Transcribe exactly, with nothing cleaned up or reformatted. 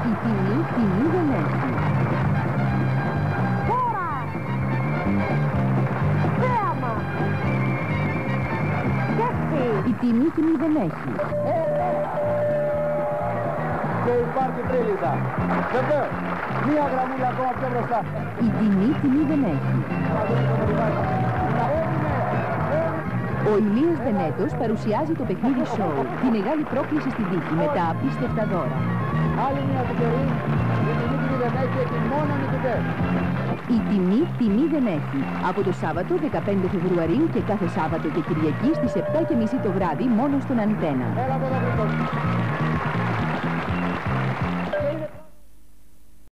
Η τιμή, τιμή δεν έχει. Τώρα! Θέαμα! Και εσύ! Η τιμή, τιμή δεν έχει. Και υπάρχει τρίλιτα. Βεβαίως. Μία γραμμούλα ακόμα πιο μπροστά. Η τιμή, τιμή δεν έχει. Ο Ηλίας Βενέτος παρουσιάζει το παιχνίδι σοου, τη μεγάλη πρόκληση στην τύχη με τα απίστευτα δώρα. Άλλη μια τυχερή, η τιμή τιμή δεν έχει, έχει μόνο νικητές. Η τιμή, τιμή δεν έχει. Από το Σάββατο δεκαπέντε Φεβρουαρίου και κάθε Σάββατο και Κυριακή στις επτά και μισή το βράδυ μόνο στον Αντένα. Έλα από εδώ,